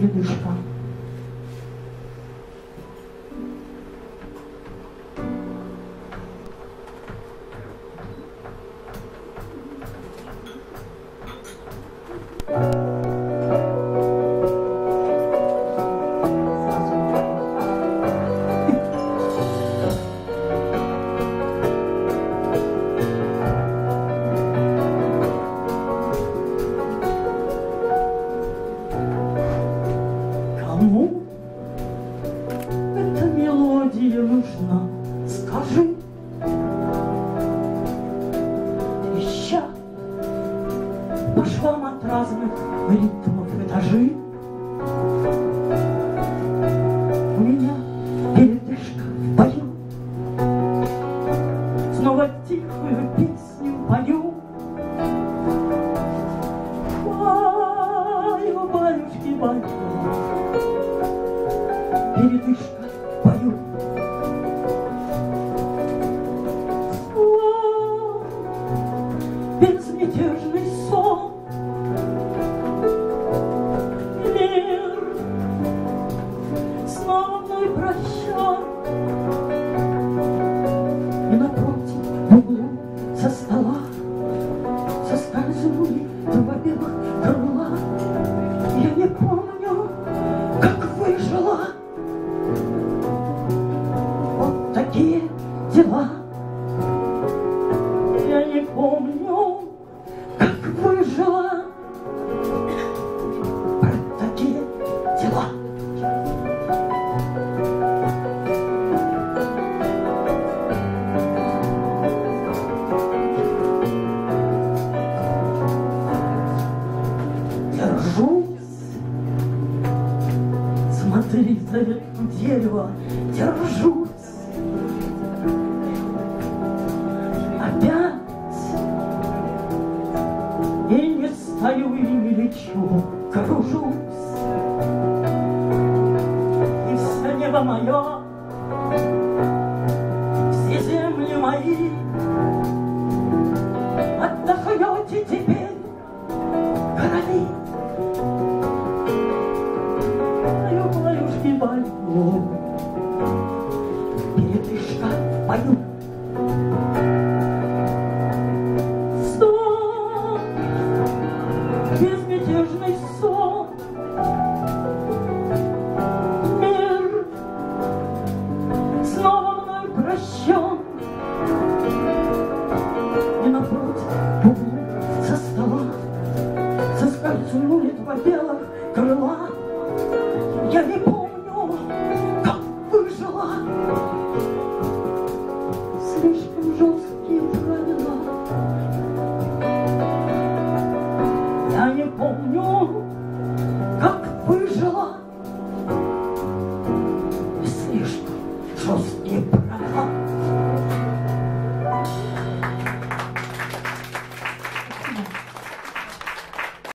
передышка. Кому эта мелодия нужна, скажи. Треща по швам от разных ритмов этажи. У меня передышка в бою. Снова тихую песню пою. Баю, баюшки, баю. Передышка в бою. Безмятежный сон. Мир снова мной прощен. И напротив, в углу со стола соскальзывали два белых крыла. Я не помню, как выжила. Вот такие дела. Я не помню, как выжила. Вот такие дела. Держусь, смотри за ветку дерева, держусь. Опять и не стою, и не лечу, кружусь. И все небо мое, все земли мои, отдохнете теперь, короли. Баю, баюшки, баю, передышка в бою. Сон, безмятежный сон. Мир снова мной прощен. И напротив, в углу со стола соскользнули два белых крыла. Я не помню, как выжила. Слишком жесткие правила. Я не помню, как выжила. Слишком жесткие